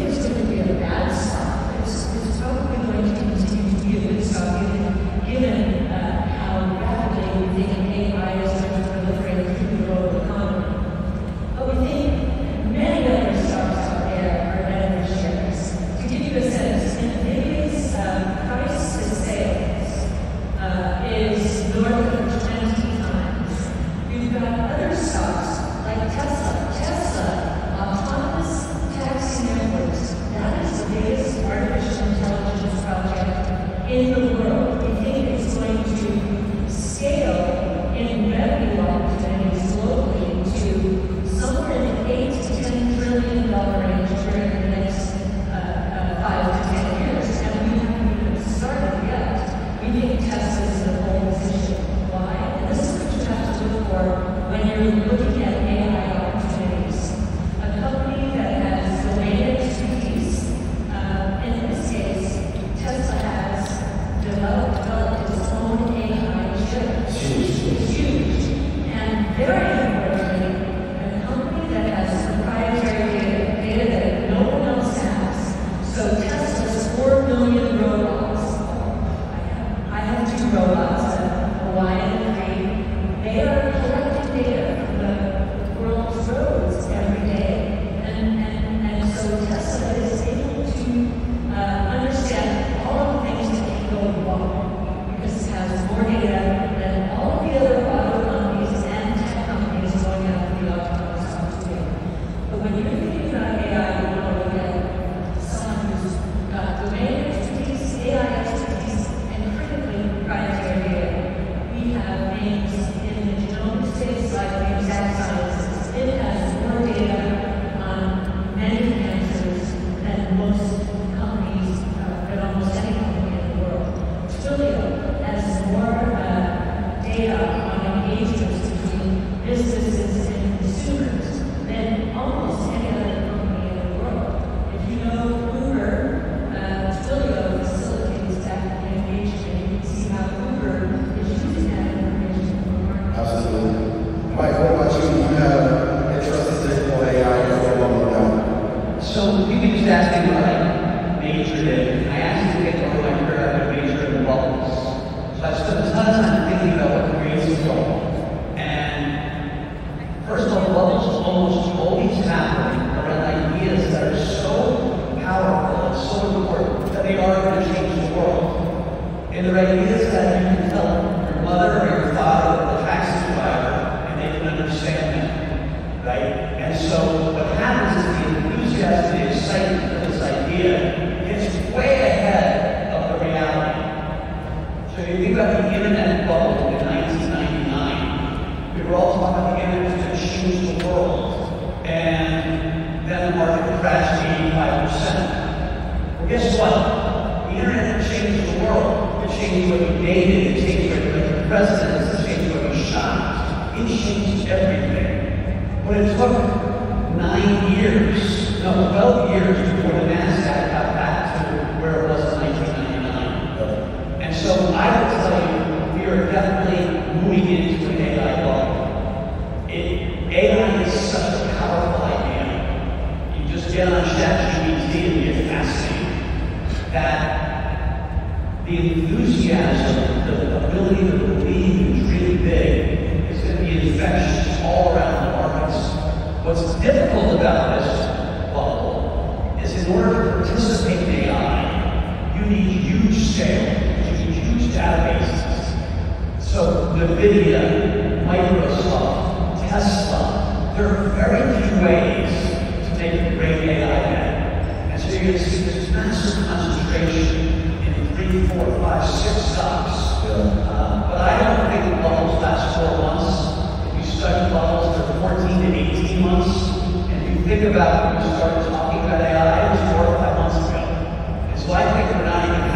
it's going to be a bad stock. It's probably going to continue to be a good stock given how rapidly we think AI is going to proliferate through the global economy. But we think many other stocks out there are beneficiaries. To give you a sense, NVIDIA's price to sales is north of 20 times. We've got other stocks like Tesla. Autonomous taxi networks. That is the biggest artificial intelligence project in the world. We think it's going to scale in revenue opportunities globally to somewhere in the $8 to $10 trillion range during the next 5 to 10 years. And we haven't even started yet. We think Tesla is in a pole position. Why? And this is what you have to look for when you're looking at AI opportunities. A company that has domain expertise, in this case, Tesla has developed its own AI chip. It's huge. And very importantly, a company that has proprietary data that no one else has. So Tesla's 4 million robots. I have 2 robots, a Hawaiian and 3. They are collecting data from the world's roads every day. And so Tesla is able to understand all of the things that can go wrong because it has more data than all of the other auto companies and tech companies going after the autonomous software. But when you're thinking about AI, you want to look at someone who's got domain expertise, AI expertise, and critically proprietary data. We have names in the genomic space like the Exact Sciences. It has more data on many cancers than most companies, than almost any company in the world. Twilio has more data on engagements between businesses and consumers than almost any other company in the world. If you know Uber, Twilio facilitates that engagement. You can see how Uber is using that information for marketing. Absolutely. Mike, what about you? You have interest in AI for a long time. So you can just ask me what I majored in. I asked you to get over my career, I would major in bubbles. So I spent a ton of time thinking about what creates a bubble. And first of all, bubbles almost always happen around ideas that are so powerful and so important that they are going to change the world. And they're ideas that you can tell your mother or your father or the taxi driver and they can understand them, right? And so what happens is the enthusiasm, the excitement for this idea gets way ahead of the reality. So if you think about the internet bubble in 1999, we were all talking about the internet was going to change the world. And then the market crashed 85%. Well, guess what? The internet changed the world. It changed what you dated, it changed what you elected presidents, it changed what you shopped. It changed everything. But it took 12 years before the NASDAQ got back to where it was in 1999. And so I would tell you, we are definitely moving into an AI bubble. AI is such a powerful idea. You just get on ChatGPT and you get fascinated. That the enthusiasm, the ability to believe and dream big is going to be infectious all around the markets. What's difficult about this bubble is in order to participate in AI, you need huge scale, you need huge databases. So NVIDIA, Microsoft, Tesla, there are very few ways to make a great AI bet. And so you're going to see this massive concentration in 3, 4, 5, 6 stocks. But I don't think the bubbles last 4 months. If you study bubbles, they're 14 to 18 months. And if you think about when we started talking about AI, it was 4 or 5 months ago. And so I think we're not even